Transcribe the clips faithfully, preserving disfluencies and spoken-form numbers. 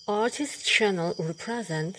Artist channel represent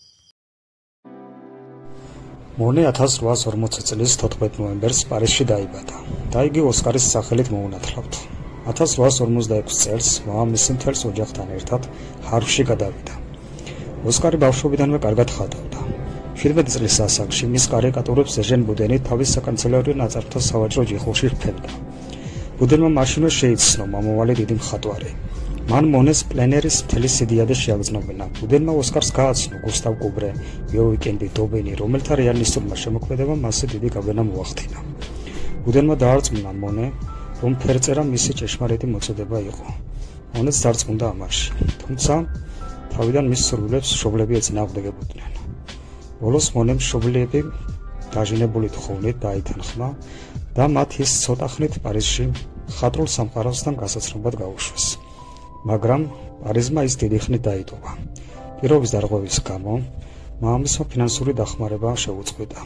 მონე ათას რვაას ორმოცი წლის თოთხმეტ ნოემბერს პარიზში დაიბადა და იგი ოსკარის სახელით მოუნათლავთ. ათას რვაას ორმოცდაექვსი წელს მამამისი მთელს ოჯახთან ერთად არხში გადავიდა. ოსკარი ბავშვობიდანვე კარგად ხატავდა. შვიდმეტი წლის ასაკში მის კარიკატურებს ეჟენ ბუდენი თავის საკანცელერიო ნაწარმთა სავაჭრო ჯიხურში რფენდა. ბუდენმა მაშინვე შეიცნო მომავალი დიდი მხატვარი. მან მონეს პლენერის მთელი სიდიადე შეაგრძნობინა. ბუდენმა ოსკარს გააცნო გუსტავ კუბრე, ვიოიკენდი დობენი, რომელთა რეალისტურმა შემოქმედებამ მასზე დიდი გავლენა მოახდინა. ბუდენმა დაარწმუნა მონე, რომ ფერწერა მისი ჭეშმარიტი მოწოდება იყო. მონეც დარწმუნდა ამაში, თუმცა თავიდან მის სურვილებს მშობლები ეწინააღმდეგებოდნენ. ბოლოს მონემ მშობლები დაჟინებული თხოვნით დაითანხმა და მათ ის ცოტა ხნით პარიზში მხატვრულ სამყაროსთან გასაცნობად გაუშვეს. მაგრამ პარიზმა ის დიდი ხნით დაიტოვა. პირობის დარღვევის გამო მამამისმა ფინანსური დახმარება შეუწყვეტა.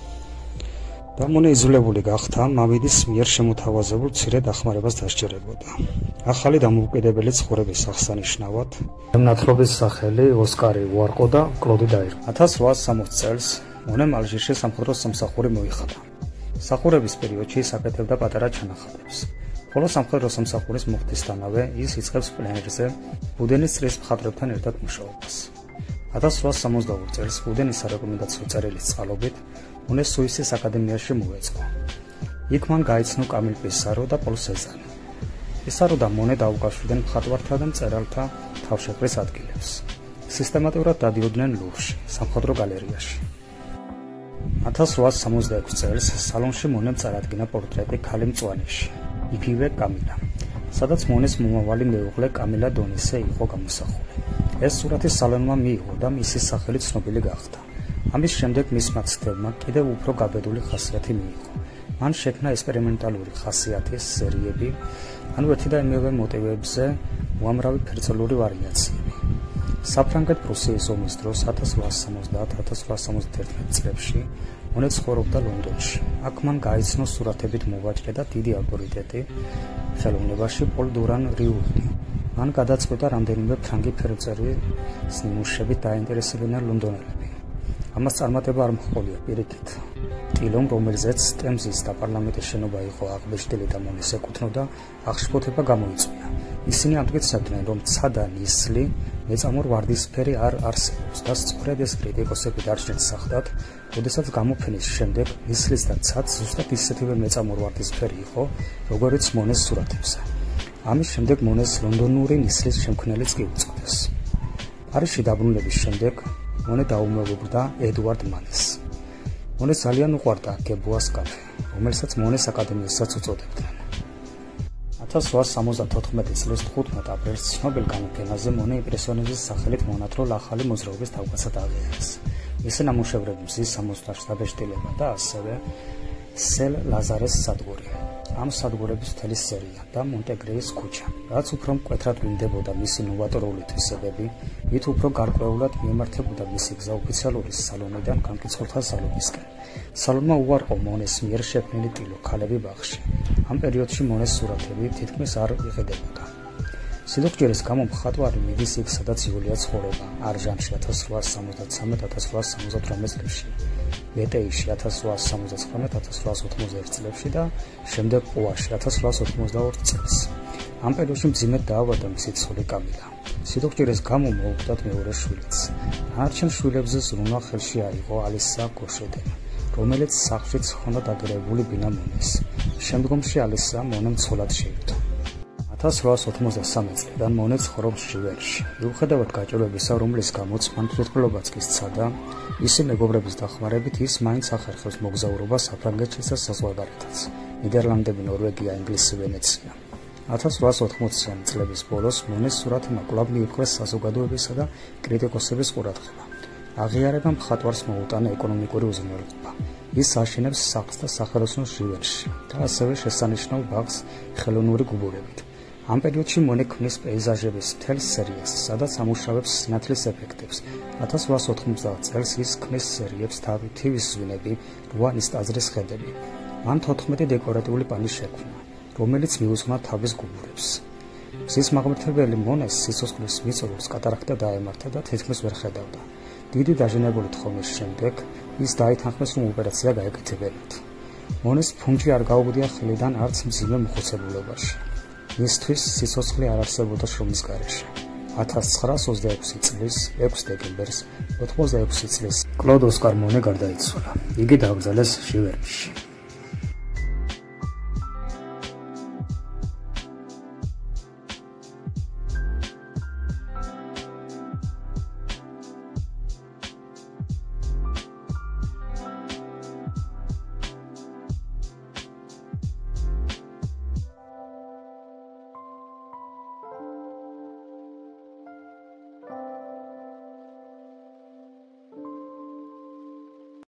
და მონე იძულებული გახდა მამიდის მიერ შემოთავაზებულ მცირე დახმარებას დასჯერებოდა. ახალი დამოუკიდებელი ცხოვრების აღსანიშნავად მნათლობის სახელი ოსკარი უარყო და კლოდი დაირღვა. ათას რვაას სამოცი წელს მონემ ალჟირში სამხედრო სამსახური მოიხადა. სახურების პერიოდში ის აკეთებდა პატარა ჩანახატებს. ხოლო სამხედრო სამსახურის მოხდისთანავე ის იწყებს პლენერზე ბუდენის წრის მხატვრებთან ერთად მუშაობას. ათას რვაას სამოცდაორი წელს ბუდენის სარეკომენდაციო წერილის წყალობით მონე სუისის აკადემიაში მოეწყო. იქ მან გაიცნო კამილ პისარო და პოლ სეზანი. პისარო და მონე დაუკავშირდნენ მხატვართა და მწერალთა თავშეყრის ადგილებს. სისტემატურად დადიოდნენ ლუვრში, სამხედრო გალერეაში. ათას რვაას სამოცდაექვსი წელს სალონში მონემ წარადგინა პორტრეტი ქალი მწვანეში, იფივე კამილა, სადაც მონეს მომავალი მეუღლე კამილა დონისე იყო გამოსახული. ეს სურათი სალონმა მიიღო და მისი სახელი ცნობილი გახდა. ამის შემდეგ მისმა ცდებმა კიდევ უფრო გაბედული ხასიათი მიიღო. მან შექმნა ექსპერიმენტალური ხასიათის სერიები, ანუ ერთი და იმავე მოტივებზე უამრავი ფერწერული ვარიაციები. საფრანგეთ-პრუსიის ომის დროს ათას რვაას სამოცდაათ - ათას რვაას სამოცდაერთმეტ წლებში მონე ცხოვრობდა ლონდონში. აქ მან გაიცნო სურათებით მოვაჭრე და დიდი ავტორიტეტი ხელოვნებაში პოლ დურან რივული. მან გადაწყვიტა რამდენიმე ფრანგი ფერწერის ნიმუშებით დაინტერესებინა ლონდონელები. ამას წარმატება არ მოჰყოლია პირიქით. ტილომ, რომელზეც ტემზის და პარლამენტის შენობა იყო აღბეჭდილი და მონეს ეკუთვნოდა, აღშფოთება გამოიწვია. ისინი ამტკიცებდნენ, რომ ცა და ნისლი მეწამულ ვარდისფერი არ არსებობს და სწორედ ეს კრიტიკოსები დარჩნენ სახდად, როდესაც გამოფენის შემდეგ ნისლის და ცაც ზუსტად ისეთივე მეწამულ ვარდისფერი იყო, როგორიც მონეს სურათებზე. ამის შემდეგ მონეს ლონდონური ნისლის შემქმნელიც კი უწოდეს. პარიზში დაბრუნების შემდეგ მონე დაუმეუბრდა ედუარდ მანეს. მონე ძალიან უყვარდა გებუას კაფე, რომელსაც მონეს აკადემიასაც უწოდებდნენ. ათას რვაას სამოცდათოთხმეტი წლის თხუთმეტ აპრილს ცნობილ გამოფენაზე მონე იმპრესიონიზმის სახელით მონათროლ ახალი მოძრაობის თავკაცად აღიარეს. მისი ნამუშევრები მზის სამოცდაშვიდ დაბეჭდილება და ასევე სელ ლაზარეს სადგური, ამ სადგურების მთელი სერია და მონტეგრეის ქუჩა. რაც უფრო მკვეთრად ვლინდებოდა მისი ნოვატორული თვისებები, მით უფრო გარკვეულად მიემართებოდა მისი გზა ოფიციალური სალონიდან განკიცხულთა სალონისკენ. სალონმა უარყო მონეს მიერ შექმნილი ტილო ქალები ბაღში. ამ პერიოდში მონეს სურათები თითქმის არ იყიდებოდა. სიცოცხლის გამო მხატვარი მიდის იქ, სადაც იულია ცხოვრება, არჟანში ათას რვაას სამოცდათრამეტ - ათას რვაას სამოცდათვრამეტ წლებში, ბეტეიში ათას რვაას სამოცდათხრამეტ - ათას რვაას ოთხმოცდაერთ წლებში და შემდეგ ყუაში ათას რვაას ოთხმოცდაორი წელს. ამ პერიოდში მძიმედ დაავადდა მისი ცოლი კამილა. სიცოცხლის გამო მოუხდათ მეორე შვილიც. დანარჩენ შვილებზე ზრუნვა ხელში აიღო ალისა გოშედემ, რომელიც სახლშიც ჰქონდა დაგროვებული ბინა მონეს. შემდგომში ალისა მონემ ცოლად შეირთო. ათას რვაას ოთხმოცდასამი წლიდან მონე ცხოვრობს ჟივრში. მიუხედავად გაჭირვებისა, რომლის გამოც მან თვითმკვლელობაც კი სცადა, მისი მეგობრების დახმარებით ის მაინც ახერხებს მოგზაურობას საფრანგეთში და საზღვარგარეთაც, ნიდერლანდები, ნორვეგია, ინგლისი, ვენეცია. ათას რვაას ოთხმოციანი წლების ბოლოს მონეს სურათმა კვლავ მიიპყრეს საზოგადოებისა და კრიტიკოსების ყურადღება. აღიარება მხატვარს მოუტანა ეკონომიკური უზრუნველყოფა. ის აშენებს სახლს და სახელოსნოს ჟივრში და ასევე შესანიშნავ ბაღს ხელოვნური გუბურებით. ამ პერიოდში მონე ქმნის პეიზაჟების მთელ სერიას, სადაც ამუშავებს სინათლის ეფექტებს. ათას რვაას ოთხმოცდაათ წელს ის ქმნის სერიებს თავი, თივის ზვინები, რუანის ტაძრის ხედები. მან თოთხმეტი დეკორატიული პანი შექმნა, რომელიც მიუძღვნა თავის გუბურებს. მზის მაღმრთებელი მონეს სიცოცხლის მიწურულს კატარაქტა დაემართა და თითქმის ვერ ხედავდა. დიდი დაჟინებული თხოვნების შემდეგ ის დაითანხმეს, რომ ოპერაცია გაეკეთებინათ. მონეს ფუნჯი არ გაუგდია ხელიდან არც მძიმე მოხუცებულებაში. მისთვის სიცოცხლე არ არსებობდა შრომის გარეშე. ათას ცხრაას ოცდაექვსი წლის ექვსი დეკემბერს ოთხმოცდაექვსი წლის კლოდ მონე გარდაიცვალა. იგი დაკრძალეს ჟივერნში.